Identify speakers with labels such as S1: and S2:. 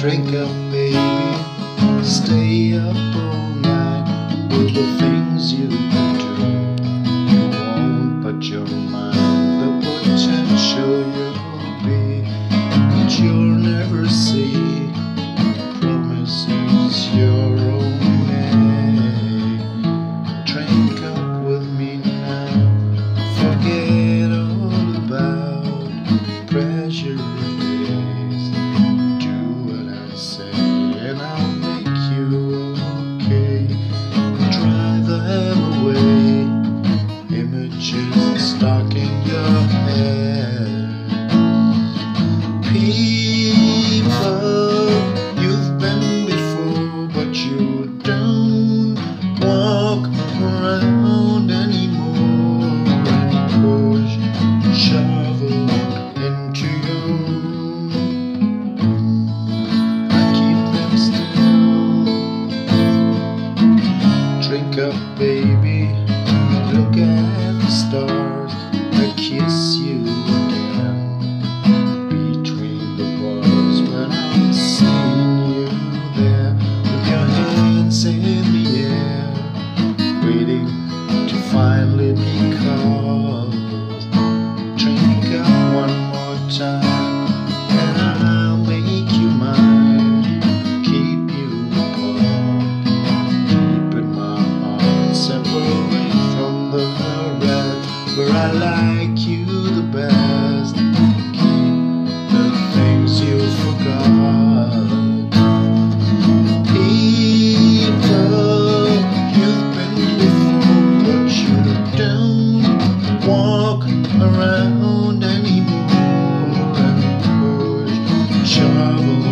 S1: Drink up, baby, stay up all night with the things you do. You won't, but you'll mind the potential you'll be, but you'll never see. Promises your own name. Drink up with me now, forget all about pressure. And I'll make you okay. Drive them away. Images stuck in your head. People you've been before, but you don't walk around anymore. Push, shovel into your Drink up, baby, look at the stars that kiss you again between the bars when I'm seeing you there with your hands in the air, waiting to finally be called. Drink up one more time and I'll make you mine, keep you apart. Separate from the rest, where I like you the best. Keep the things you forgot. People you've been before, but you don't walk around anymore. And push, shovel